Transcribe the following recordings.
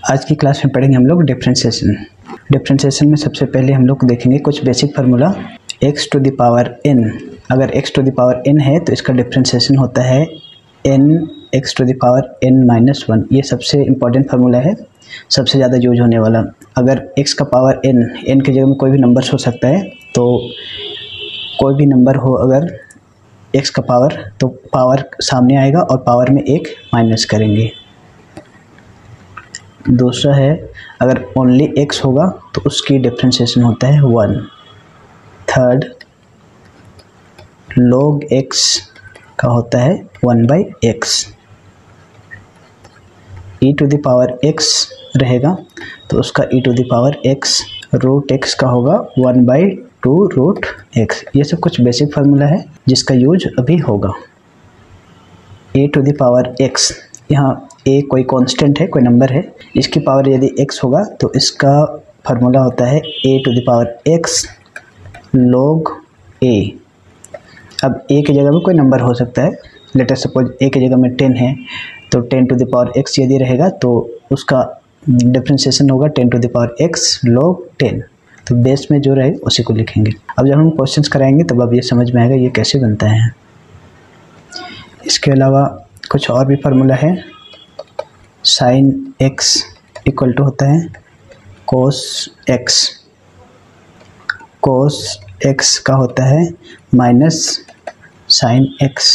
आज की क्लास में पढ़ेंगे हम लोग डिफरेंशिएशन। डिफरेंशिएशन में सबसे पहले हम लोग देखेंगे कुछ basic formula. x to the power n, अगर x to the power n है तो इसका डिफरेंशिएशन होता है n x to the power n minus 1। ये सबसे इम्पॉर्टेंट फार्मूला है, सबसे ज़्यादा यूज होने वाला। अगर x का पावर n की जगह में कोई भी नंबर हो सकता है, तो कोई भी नंबर हो अगर x का पावर, तो पावर सामने आएगा और पावर में एक माइनस करेंगे। दूसरा है अगर ओनली x होगा तो उसकी डिफरेंशिएशन होता है 1। थर्ड, log x का होता है 1/x। e to the power x रहेगा तो उसका e to the power x, root x का होगा 1/2 रूट x। ये सब कुछ बेसिक फार्मूला है जिसका यूज अभी होगा। e to the power x, यहाँ a कोई कांस्टेंट है, कोई नंबर है, इसकी पावर यदि x होगा तो इसका फार्मूला होता है a to the power x log a। अब a की जगह में कोई नंबर हो सकता है, लेट अस सपोज a की जगह में 10 है तो 10 टू द पावर x यदि रहेगा तो उसका डिफरेंशिएशन होगा 10 to the power x log 10। तो बेस में जो रहे उसी को लिखेंगे। अब जब हम क्वेश्चंस कराएंगे तब अब ये समझ में आएगा ये कैसे बनता है। इसके अलावा कुछ और भी फार्मूला है। साइन x इक्वल टू होता है कोस x। कोस x का होता है minus sine x।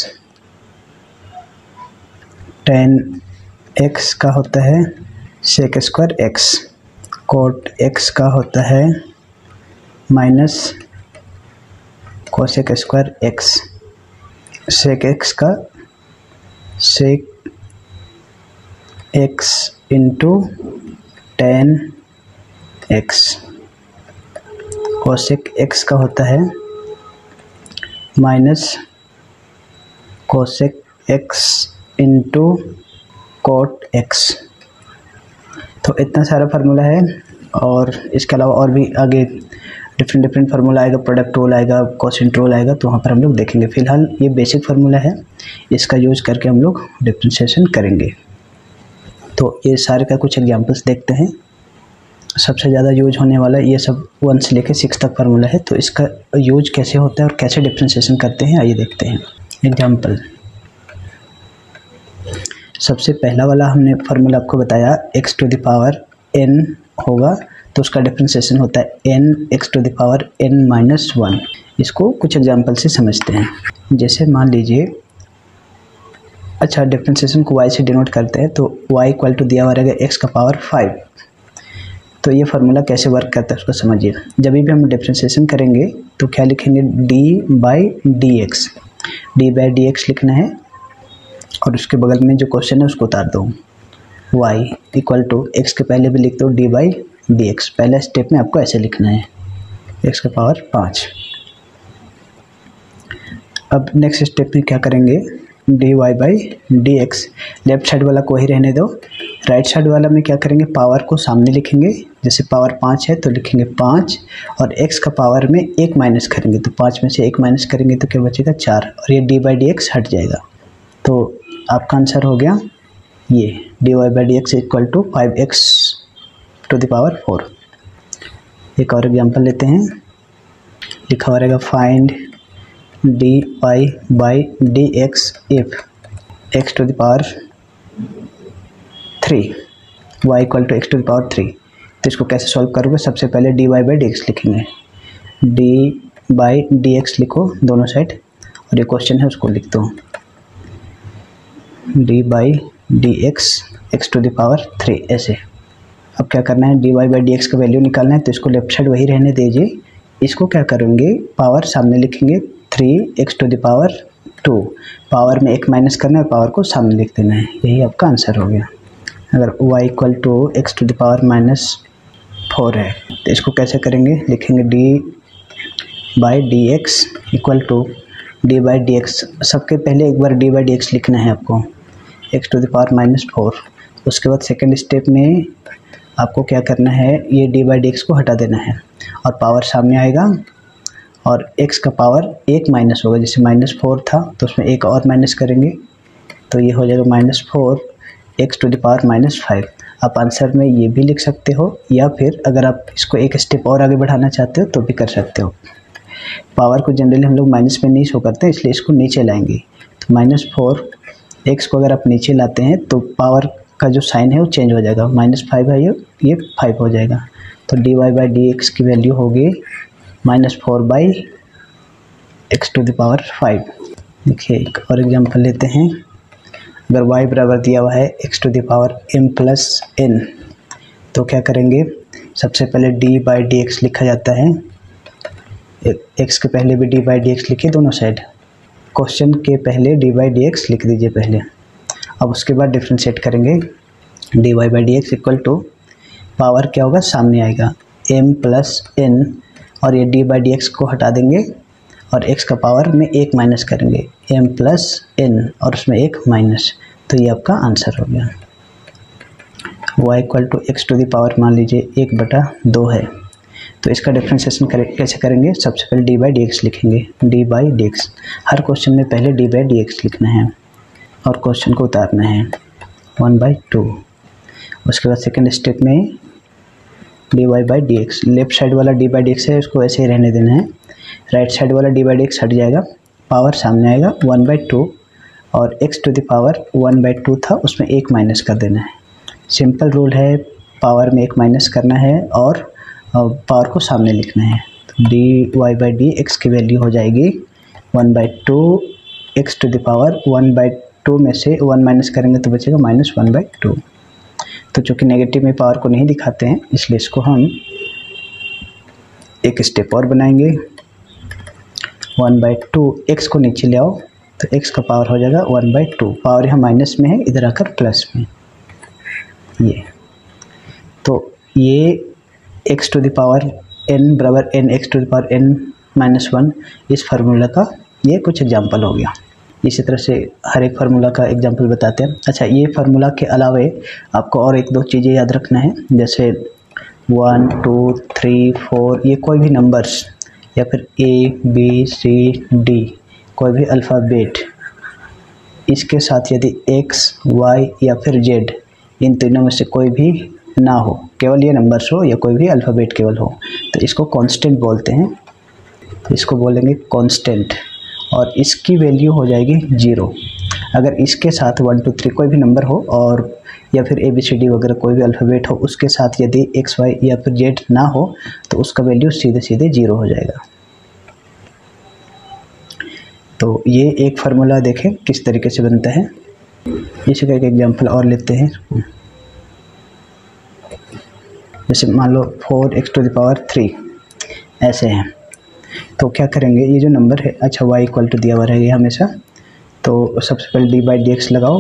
Tan x का होता है sec square x। Cot x का होता है minus cosec square x। Sec x का sec x into tan x। Cosec x का होता है minus cosec x into cot x। तो इतना सारा फार्मूला है और इसके अलावा और भी आगे डिफरेंट फार्मूला आएगा, प्रोडक्ट रूल आएगा, कोसेंट रूल आएगा, तो वहाँ पर हम लोग देखेंगे। फिलहाल ये बेसिक फार्मूला है, इसका यूज करके हम लोग डिफरेंशिएशन करेंगे। तो ये सारे का कुछ एग्जांपल्स देखते हैं। सबसे ज़्यादा यूज होने वाला ये सब 1 से लेकर 6 तक फार्मूला है, तो इसका यूज कैसे होता है और कैसे डिफरेंशिएशन करते हैं आइए देखते हैं। एग्जांपल, सबसे पहला वाला हमने फार्मूला आपको बताया x to the power n होगा तो उसका डिफरेंशिएशन होता है n x to the power n minus 1। इसको कुछ एग्जांपल से समझते हैं। जैसे मान लीजिए, अच्छा डिफरेंशिएशन को y से डिनोट करते हैं तो y इक्वल टू दिया हुआ रहेगा x का पावर 5। तो ये फार्मूला कैसे वर्क करता है उसको समझिए। जब भी हम डिफरेंशिएशन करेंगे तो क्या लिखेंगे, d/dx। d/dx लिखना है और उसके बगल में जो क्वेश्चन है उसको उतार दो। y इक्वल टू x के पहले भी लिख दो d/dx। पहले स्टेप में आपको ऐसे लिखना है x का पावर 5। अब नेक्स्ट स्टेप में क्या करेंगे, dy/dx। लेफ्ट साइड वाला को ही रहने दो, राइट साइड वाला में क्या करेंगे, पावर को सामने लिखेंगे। जैसे पावर 5 है तो लिखेंगे 5 और x का पावर में 1 माइनस करेंगे तो 5 में से 1 माइनस करेंगे तो क्या बचेगा 4 और ये d/dx हट जाएगा। तो आपका आंसर हो गया ये dy/dx equal to 5x to the power 4। एक और एग्जांपल लेते हैं। लिखा हुआ रहेगा find dy/dx if x to the power 3 y equal to x to the power 3। तो इसको कैसे सॉल्व करोगे, सबसे पहले dy/dx लिखेंगे। d/dx लिखो दोनों साइड और ये क्वेश्चन है उसको लिख दो d/dx x to the power 3 ऐसे। अब क्या करना है, dy/dx का वैल्यू निकालना है तो इसको लेफ्ट साइड वही रहने दीजिए। इसको क्या करेंगे, पावर सामने लिखेंगे 3x to the power 2। Power में 1 माइनस करना है, पावर को सामने लिख देना है। यही आपका आंसर हो गया। अगर y equal to x to the power minus 4 है तो इसको कैसे करेंगे, लिखेंगे d/dx इक्वल टू d/dx। सबके पहले एक बार d/dx लिखना है आपको, x to the power minus 4। उसके बाद सेकेंड स्टेप में आपको क्या करना है, ये d/dx को हटा देना है और पावर सामने आएगा और x का पावर 1 माइनस होगा। जैसे -4 था तो उसमें 1 और माइनस करेंगे तो ये हो जाएगा -4 x टू द पावर -5। आप आंसर में ये भी लिख सकते हो, या फिर अगर आप इसको एक स्टेप और आगे बढ़ाना चाहते हो तो भी कर सकते हो। पावर को जनरली हम लोग माइनस में नहीं शो करते, इसलिए इसको नीचे लाएंगे। तो -4x को अगर आप नीचे लाते हैं तो पावर का जो साइन है वो चेंज हो जाएगा, -5 है ये 5 हो जाएगा। तो dy/dx की वैल्यू होगी -4/x⁵। देखिए एक और एग्जांपल लेते हैं। अगर y बराबर दिया हुआ है x⁴m+n, तो क्या करेंगे, सबसे पहले d/dx लिखा जाता है। x के पहले भी d/dx लिखिए दोनों साइड, क्वेश्चन के पहले d/dx लिख दीजिए पहले। अब उसके बाद डिफ्रेंशिएट करेंगे। dy/dx इक्वल टू पावर क्या होगा, सामने आएगा m+n, और ये d/dx को हटा देंगे और x का पावर में 1 माइनस करेंगे, m+n और उसमें 1 माइनस, तो ये आपका आंसर हो गया। y इक्वल टू x⁴ मान लीजिए 1/2 है, तो इसका डिफ्रेंशिएशन कैसे करेंगे, सबसे पहले d/dx लिखेंगे। d/dx, हर क्वेश्चन में पहले d/dx लिखना है और क्वेश्चन को उतारना है 1/2। उसके बाद सेकंड स्टेप में dy/dx, लेफ्ट साइड वाला d/dx है उसको ऐसे ही रहने देना है, राइट साइड वाला d/dx हट जाएगा, पावर सामने आएगा 1/2, और x⁴ 1/2 था उसमें 1 माइनस कर देना है। सिंपल रूल है, पावर में 1 माइनस करना है और पावर को सामने लिखना है। तो dy/dx की वैल्यू हो जाएगी 1/2, x⁴ 1/2 में से 1 माइनस करेंगे तो बचेगा -1/2। तो चूँकि नेगेटिव में पावर को नहीं दिखाते हैं इसलिए इसको हम एक स्टेप और बनाएंगे। 1/2, x को नीचे ले आओ तो x का पावर हो जाएगा 1/2, पावर यहाँ माइनस में है, इधर आकर प्लस में ये। तो ये x⁴n बराबर n x⁴n-1 इस फार्मूला का ये कुछ एग्जाम्पल हो गया। इसी तरह से हर एक फार्मूला का एग्जाम्पल बताते हैं। अच्छा, ये फार्मूला के अलावे आपको और 1-2 चीज़ें याद रखना है, जैसे 1, 2, 3, 4 ये कोई भी नंबर्स, या फिर A, B, C, D कोई भी अल्फ़ाबेट, इसके साथ यदि x, y या फिर z इन तीनों में से कोई भी ना हो, केवल ये नंबर्स हो या कोई भी अल्फ़ाबेट केवल हो, तो इसको कांस्टेंट बोलते हैं। तो इसको बोलेंगे कांस्टेंट, और इसकी वैल्यू हो जाएगी 0। अगर इसके साथ 1, 2, 3 कोई भी नंबर हो और या फिर ABCD वगैरह कोई भी अल्फ़ाबेट हो, उसके साथ यदि x, y या फिर z ना हो तो उसका वैल्यू सीधे 0 हो जाएगा। तो ये एक फार्मूला देखें किस तरीके से बनता है। इसी का एक एग्जांपल और लेते हैं। जैसे मान लो 4x⁴ ऐसे हैं, तो क्या करेंगे, ये जो नंबर है, अच्छा y इक्वल टू दिया हुआ रहेगा हमेशा, तो सबसे पहले d/dx लगाओ,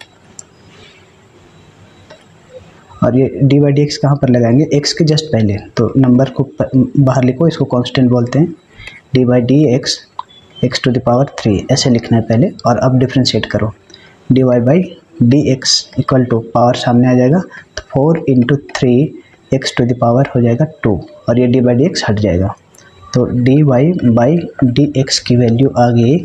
और ये d/dx कहाँ पर लगाएंगे, x के जस्ट पहले, तो नंबर को बाहर लिखो, इसको कांस्टेंट बोलते हैं। d/dx x⁴ ऐसे लिखना है पहले, और अब डिफ्रेंशिएट करो। dy/dx इक्वल टू पावर सामने आ जाएगा, तो 4 × 3 x⁴ हो जाएगा 2, और ये d/dx हट जाएगा, तो dy/dx की वैल्यू आ गई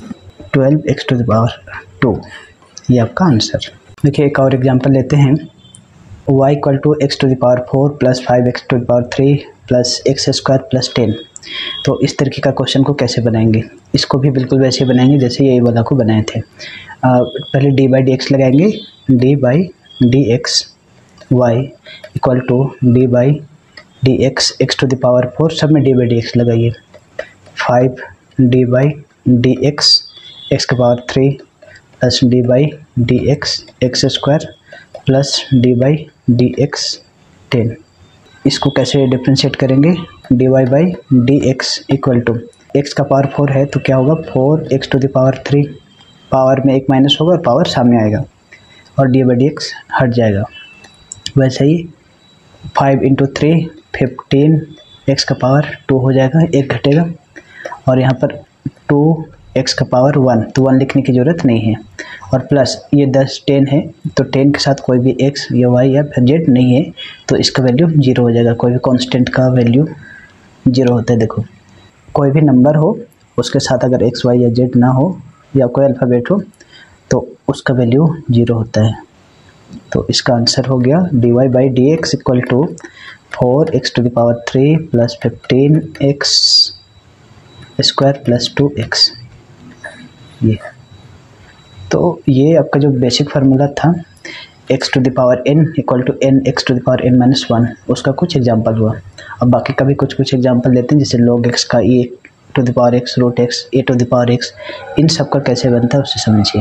12x⁴, ये आपका आंसर। देखिए एक और एग्जांपल लेते हैं। y equal to x⁴ plus 5x⁴ plus x² + 10। तो इस तरीके का क्वेश्चन को कैसे बनाएंगे, इसको भी बिल्कुल वैसे बनाएंगे जैसे ये वाला को बनाए थे। पहले d/dx लगाएंगे, d/dx y equal to d/dx x⁴ सब में d/dx लगाइए, 5 d/dx x³ plus d/dx x² plus d/dx 10। इसको कैसे डिफ्रेंशिएट करेंगे, dy/dx इक्वल टू x का पावर 4 है तो क्या होगा, 4x⁴, पावर में 1 माइनस होगा और पावर सामने आएगा और d/dx हट जाएगा। वैसे ही 5 × 3 15, x का पावर 2 हो जाएगा, 1 घटेगा, और यहाँ पर 2x का पावर 1, तो 1 लिखने की ज़रूरत नहीं है, और प्लस ये 10 है, तो 10 के साथ कोई भी x या y या फिर z नहीं है, तो इसका वैल्यू 0 हो जाएगा। कोई भी कांस्टेंट का वैल्यू 0 होता है। देखो कोई भी नंबर हो उसके साथ अगर x, y या z ना हो या कोई अल्फ़ाबेट हो तो उसका वैल्यू 0 होता है। तो इसका आंसर हो गया dy by D x equal to 4x to the power 3 plus 15x square plus 2x। ये तो ये आपका जो बेसिक फार्मूला था x to the power n equal to n x to the power n minus 1, उसका कुछ example हुआ। अब बाकी का भी कुछ एग्जाम्पल लेते हैं, जैसे log x का e to the power x, root x, a to the power x, इन सब का कैसे बनता है उससे समझिए।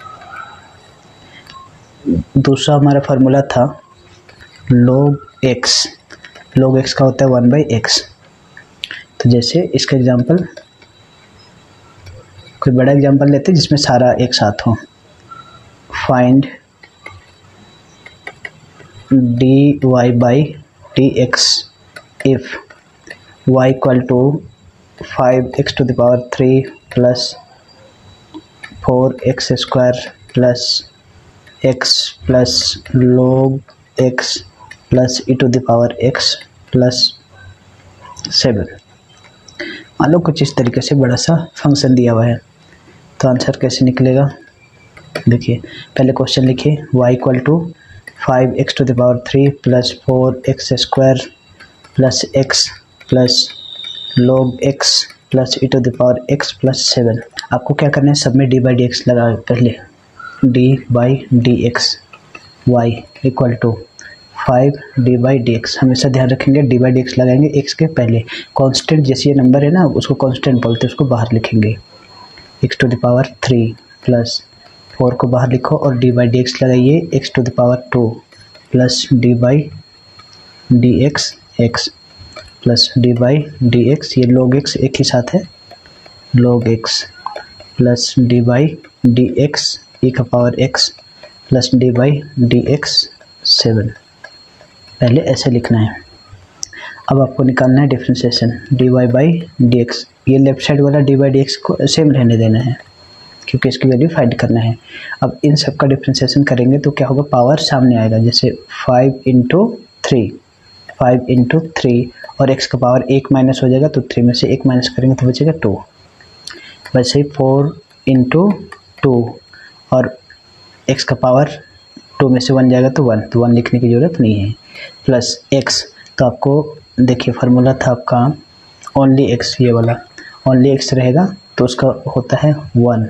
दूसरा हमारा फार्मूला था log x का होता है 1 बाई एक्स। तो जैसे इसका एग्जाम्पल, कोई बड़ा एग्जाम्पल लेते हैं जिसमें सारा एक साथ हो। Find dy by D X if y equal to 5x to the power 3 plus 4x square plus x plus log x plus e to the power x plus 7। मान लो कुछ इस तरीके से बड़ा सा फंक्शन दिया हुआ है, तो आंसर कैसे निकलेगा। देखिए पहले क्वेश्चन लिखिए, y equal to 5x to the power 3 plus 4x square plus x plus log x plus e to the power x plus 7। आपको क्या करना है, सब में d बाई डी एक्स लगा, पहले d by D x y equal to 5d by D x. हमेशा ध्यान रखेंगे d बाई डी एक्स लगाएंगे x के पहले, कांस्टेंट जैसे ये नंबर है ना उसको कांस्टेंट बोलते हैं, उसको बाहर लिखेंगे। x to the power 3 plus 4 को बाहर लिखो और d बाई डी एक्स लगाइए, x to the power 2 plus d by D x x plus d by D x, ये log x एक ही साथ है, log x plus d by D x e का power x plus d by D x 7। पहले ऐसे लिखना है। अब आपको निकालना है differentiation dy by D x. ये लेफ्ट साइड वाला d बाई डी एक्स को सेम रहने देना है क्योंकि इसकी वैल्यू फाइंड करना है। अब इन सब का डिफ्रेंशिएशन करेंगे तो क्या होगा, पावर सामने आएगा, जैसे 5 इंटू 3 और x का पावर 1 माइनस हो जाएगा, तो 3 में से 1 माइनस करेंगे तो बचेगा 2। वैसे ही 4 इंटू 2 और x का पावर 2 में से 1 जाएगा तो 1, तो 1 लिखने की ज़रूरत नहीं है, प्लस x। तो आपको देखिए फार्मूला था आपका ओनली x, ये वाला ओनली x रहेगा तो उसका होता है 1,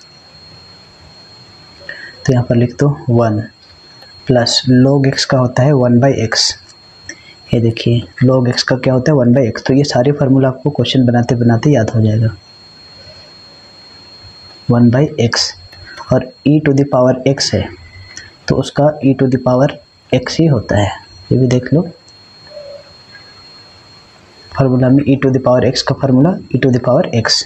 तो यहाँ पर लिख दो 1 प्लस log x का होता है 1 बाई एक्स। ये देखिए log x का क्या होता है 1 बाई एक्स। तो ये सारे फार्मूला आपको क्वेश्चन बनाते बनाते याद हो जाएगा, 1 बाई एक्स। और e to the power x है तो उसका e to the power x ही होता है, ये भी देख लो फार्मूला में e to the power x का formula e to the power x।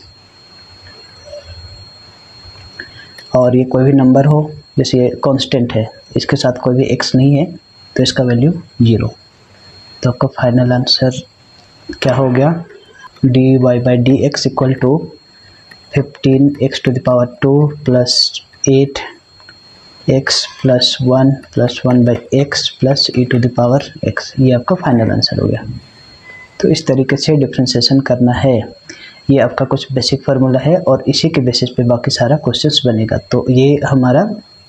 और ये कोई भी नंबर हो, जैसे ये कांस्टेंट है, इसके साथ कोई भी x नहीं है तो इसका वैल्यू 0। तो आपका फाइनल आंसर क्या हो गया, dy by D x equal to 15x to the power 2 plus 8x plus 1 by x plus e to the power x। ये आपका फाइनल आंसर हो गया। तो इस तरीके से डिफ्रेंशिएशन करना है। ये आपका कुछ बेसिक फार्मूला है और इसी के बेसिस पे बाकी सारा क्वेश्चंस बनेगा। तो ये हमारा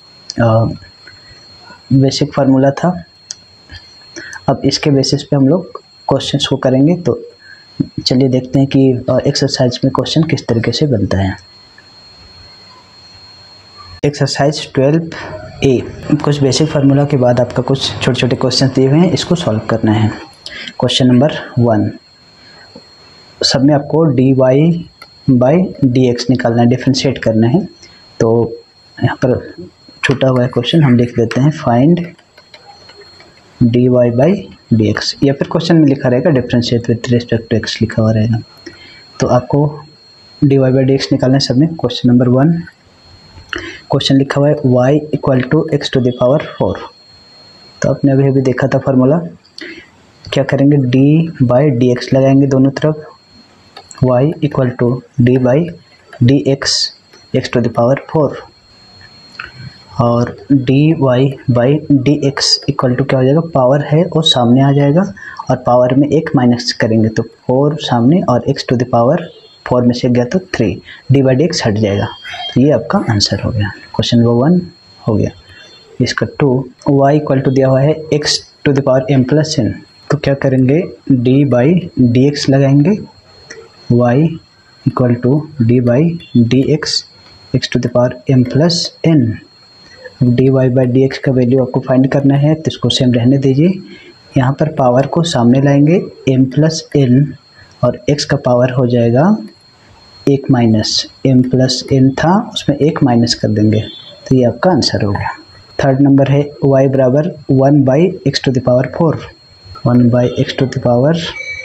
बेसिक फार्मूला था। अब इसके बेसिस पे हम लोग क्वेश्चंस को करेंगे। तो चलिए देखते हैं कि एक्सरसाइज में क्वेश्चन किस तरीके से बनता है। एक्सरसाइज 12A, कुछ बेसिक फार्मूला के बाद आपका कुछ छोटे छोटे क्वेश्चन दिए हुए हैं, इसको सॉल्व करना है। क्वेश्चन नंबर 1, सब में आपको dy बाई डी एक्स निकालना है, डिफ्रेंशिएट करना है। तो यहाँ पर छूटा हुआ है क्वेश्चन, हम लिख देते हैं find dy by D x, या फिर क्वेश्चन में लिखा रहेगा differentiate with respect to x लिखा हुआ रहेगा। तो आपको dy बाई डी एक्स निकालना है सब में। क्वेश्चन नंबर 1, क्वेश्चन लिखा हुआ है y equal to x to the power 4। तो आपने अभी देखा था फार्मूला, क्या करेंगे, d बाई डी एक्स लगाएंगे दोनों तरफ, y equal to d by D x to the power 4, और dy by D x equal to क्या हो जाएगा, पावर है और सामने आ जाएगा, और पावर में 1 माइनस करेंगे तो 4 सामने और x टू द पावर 4 में से गया तो 3, डी बाई डी एक्स हट जाएगा। तो ये आपका आंसर हो गया। क्वेश्चन नंबर 1 हो गया। इसका 2, y इक्वल टू दिया हुआ है x to the power m plus n, तो क्या करेंगे d बाई डी एक्स लगाएंगे, y equal to d by D x x to the power m plus n। dy by D x का value आपको find करना है, तो इसको सेम रहने दीजिए। यहाँ पर पावर को सामने लाएंगे m प्लस n और x का पावर हो जाएगा 1 माइनस m प्लस n था, उसमें 1 माइनस कर देंगे, तो ये आपका आंसर हो गया। थर्ड नंबर है y बराबर 1 by x to the power 4, 1 by x to the power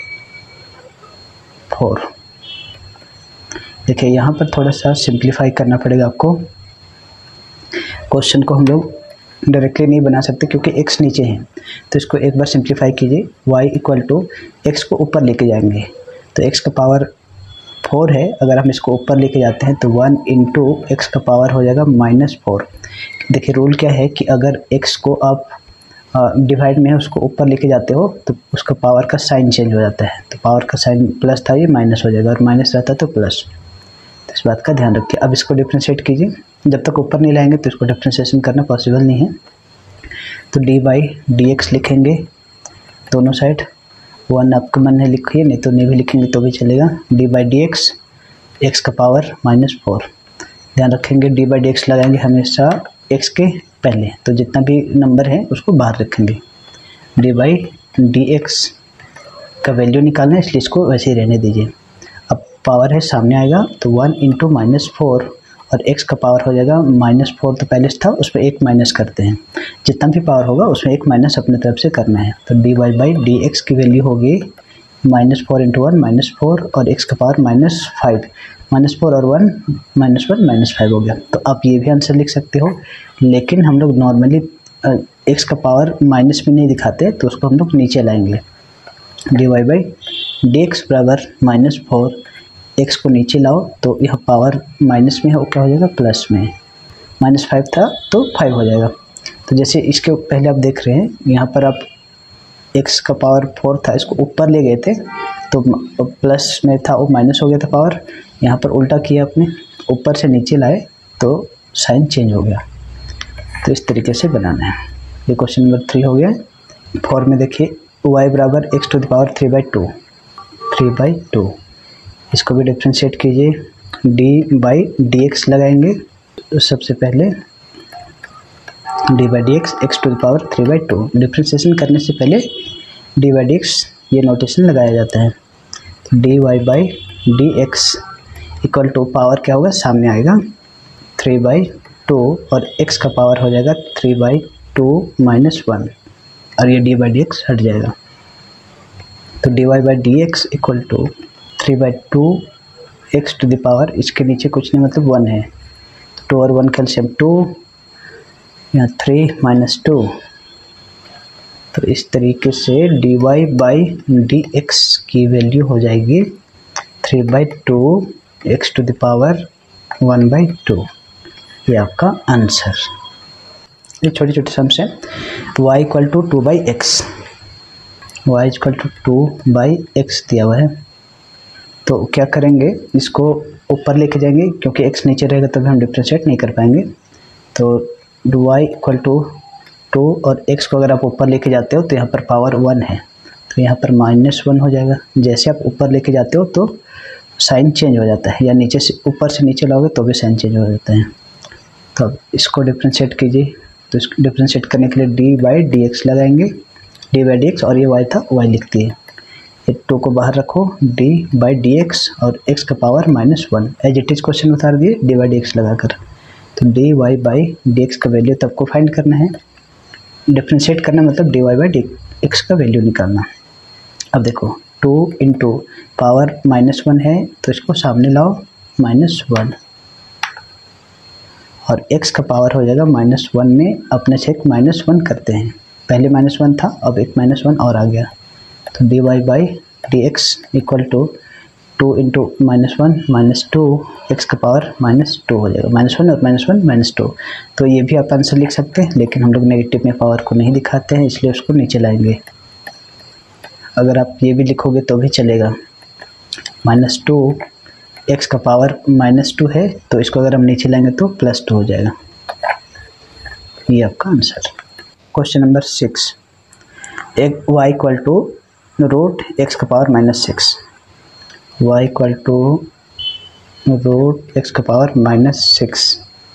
4। देखिए यहाँ पर थोड़ा सा सिंप्लीफाई करना पड़ेगा आपको। क्वेश्चन को हम लोग डायरेक्टली नहीं बना सकते क्योंकि x नीचे है, तो इसको एक बार सिंप्लीफाई कीजिए। y इक्वल टू एक्स को ऊपर लेके जाएंगे, तो x का पावर 4 है, अगर हम इसको ऊपर लेके जाते हैं तो 1 इंटू एक्स का पावर हो जाएगा -4। देखिए रूल क्या है कि अगर x को आप डिवाइड में उसको ऊपर लेके जाते हो तो उसका पावर का साइन चेंज हो जाता है, तो पावर का साइन प्लस था ये माइनस हो जाएगा, और माइनस रहता तो प्लस, तो इस बात का ध्यान रखिए। अब इसको डिफ्रेंशिएट कीजिए, जब तक ऊपर नहीं लाएंगे तो इसको डिफ्रेंशिएशन करना पॉसिबल नहीं है। तो डी बाई डी एक्स लिखेंगे दोनों साइड, 1 आपका मन है लिखिए, नहीं तो नहीं भी लिखेंगे तो भी चलेगा। D by D x, x का पावर -4, ध्यान रखेंगे डी बाई डी एक्स लगाएंगे हमेशा एक्स के पहले, तो जितना भी नंबर है उसको बाहर रखेंगे। डी बाई डी एक्स का वैल्यू निकालना है, इसलिए इसको वैसे ही रहने दीजिए। अब पावर है सामने आएगा, तो 1 इंटू -4 और x का पावर हो जाएगा -4, तो पहले था उसमें 1 माइनस करते हैं, जितना भी पावर होगा उसमें 1 माइनस अपने तरफ से करना है। तो d y by D x की वैल्यू होगी -4 इंटू 1 -4 और x का पावर -5, -4 और 1 -1 -5 हो गया। तो आप ये भी आंसर लिख सकते हो, लेकिन हम लोग नॉर्मली x का पावर माइनस में नहीं दिखाते, तो उसको हम लोग नीचे लाएंगे। D y by D x बराबर -4, x को नीचे लाओ तो यह पावर माइनस में है, वो क्या हो जाएगा प्लस में, -5 था तो 5 हो जाएगा। तो जैसे इसके पहले आप देख रहे हैं यहाँ पर आप x का पावर 4 था, इसको ऊपर ले गए थे तो प्लस में था, वो माइनस हो गया था पावर, यहाँ पर उल्टा किया आपने, ऊपर से नीचे लाए तो साइन चेंज हो गया। तो इस तरीके से बनाना है। ये क्वेश्चन नंबर 3 हो गया। 4 में देखिए y बराबर एक्स टू द पावर 3/2, इसको भी डिफ्रेंशिएट कीजिए। d बाई डी एक्स लगाएंगे, तो सबसे पहले d by D x x to the power 3/2। Differentiation करने से पहले d बाई डी एक्स ये नोटेशन लगाया जाता है। तो dy by D x equal to power क्या होगा सामने आएगा 3/2 और x का पावर हो जाएगा 3/2 -1 और ये d बाई डी एक्स हट जाएगा। तो dy by D x equal to 3/2 x to the power, इसके नीचे कुछ नहीं मतलब 1 है, तो 2 और 1 कैल्शियम 2, यहाँ 3 -2, तो इस तरीके से dy बाई डी एक्स की वैल्यू हो जाएगी 3/2 एक्स टू द पावर 1/2। ये आपका आंसर। ये छोटी छोटी सम्स है। y equal to 2/x, y equal to 2/x दिया हुआ है, तो क्या करेंगे इसको ऊपर लेके जाएंगे, क्योंकि x नीचे रहेगा तभी हम डिफ्रेंशिएट नहीं कर पाएंगे। तो y इक्वल टू 2 और x को अगर आप ऊपर लेके जाते हो तो यहाँ पर पावर 1 है, तो यहाँ पर -1 हो जाएगा। जैसे आप ऊपर लेके जाते हो तो साइन चेंज हो जाता है, या नीचे से ऊपर से नीचे लाओगे तो भी साइन चेंज हो जाता है। तो अब इसको डिफ्रेंशिएट कीजिए, तो इसको डिफ्रेंशिएट करने के लिए d बाई डी एक्स लगाएंगे, d बाई डी एक्स और ये y था y लिख दिए, ये 2 को बाहर रखो, d बाई डी एक्स और x का power -1 as it is question उतार दिए d बाई डी एक्स लगाकर। तो dy बाई डी एक्स का वैल्यू तब को फाइंड करना है, डिफ्रेंशिएट करना मतलब dy बाई डी एक्स का वैल्यू निकालना। अब देखो 2 इंटू पावर -1 है, तो इसको सामने लाओ -1 और x का पावर हो जाएगा -1 में अपने से एक -1 करते हैं, पहले -1 था अब एक -1 और आ गया। तो dy by D x equal to 2 into -1 -2 x का पावर -2 हो जाएगा, -1 और -1 -2। तो ये भी आप आंसर लिख सकते हैं, लेकिन हम लोग नेगेटिव में पावर को नहीं दिखाते हैं, इसलिए उसको नीचे लाएंगे। अगर आप ये भी लिखोगे तो भी चलेगा, -2 x का पावर -2 है, तो इसको अगर हम नीचे लाएंगे तो +2 हो जाएगा। ये आपका आंसर। क्वेश्चन नंबर 6, एक y equal to root x का power -6, y equal to root x का पावर -6,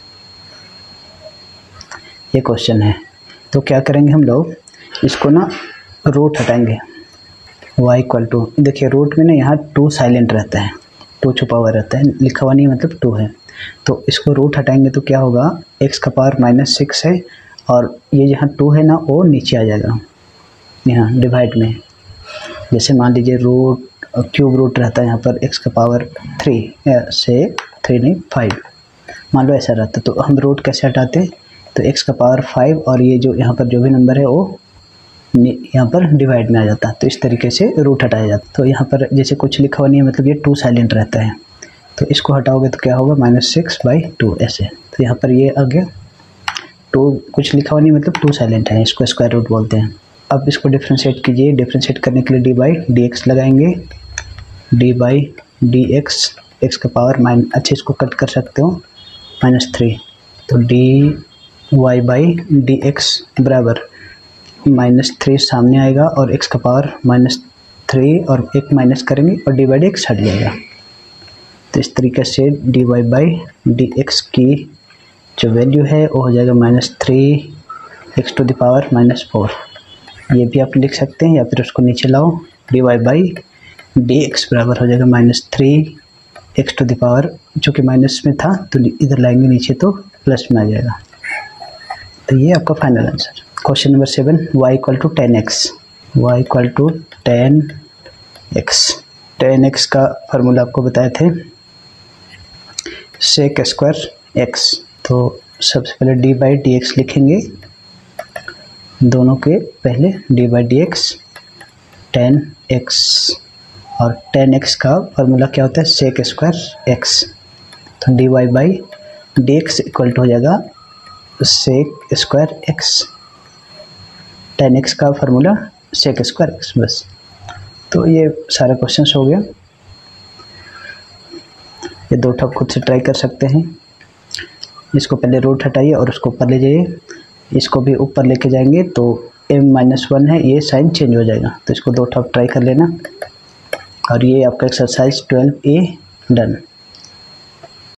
ये क्वेश्चन है। तो क्या करेंगे हम लोग, इसको ना रूट हटाएंगे। y इक्वल टू, देखिए रूट में ना यहाँ 2 साइलेंट रहता है, 2 छुपा हुआ रहता है, लिखा हुआ नहीं मतलब 2 है। तो इसको रूट हटाएंगे तो क्या होगा, x का पावर -6 है और ये जहाँ 2 है ना वो नीचे आ जाएगा यहाँ डिवाइड में। जैसे मान लीजिए रूट क्यूब रूट रहता है यहाँ पर x का पावर 3 से 3 नहीं 5, मान लो ऐसा रहता। तो हम रूट कैसे हटाते, तो x का पावर 5 और ये जो यहाँ पर जो भी नंबर है वो यहाँ पर डिवाइड में आ जाता है। तो इस तरीके से रूट हटाया जाता है। तो यहाँ पर जैसे कुछ लिखा हुआ नहीं है मतलब ये 2 साइलेंट रहता है, तो इसको हटाओगे तो क्या होगा -6/2 ऐसे। तो यहाँ पर ये आ गया 2, कुछ लिखा हुआ नहीं मतलब 2 साइलेंट है, इसको स्क्वायर रूट बोलते हैं। अब इसको डिफ्रेंशिएट कीजिए, डिफ्रेंशिएट करने के लिए d/dx लगाएंगे, d/dx x का पावर अच्छा इसको कट कर सकते हो -3, तो dy/dx बराबर -3 सामने आएगा और x का पावर -3 और एक माइनस करेंगे और d/dx हट जाएगा। तो इस तरीके से dy/dx की जो वैल्यू है वो हो जाएगा -3x टू द पावर -4। ये भी आप लिख सकते हैं या फिर उसको नीचे लाओ, dy/dx बराबर हो जाएगा -3x टू द पावर, चूँकि माइनस में था तो इधर लाएंगे नीचे तो प्लस में आ जाएगा। तो ये आपका final answer. Question number 7, y equal to 10x, y equal to 10x, 10x का फार्मूला आपको बताए थे sec स्क्वायर x। तो सबसे पहले d/dx लिखेंगे, दोनों के पहले d/dx 10x, और 10x का फार्मूला क्या होता है sec स्क्वायर x। तो dy/dx इक्वल टू हो जाएगा sec स्क्वायर x, 10x का फार्मूला sec स्क्वायर x बस। तो ये सारा क्वेश्चन हो गया। ये 2 ठप खुद से ट्राई कर सकते हैं। इसको पहले रूट हटाइए और उसको ऊपर ले जाइए, इसको भी ऊपर लेके जाएंगे तो m-1 है, ये साइन चेंज हो जाएगा। तो इसको 2 ठप ट्राई कर लेना। और ये आपका एक्सरसाइज 12A डन।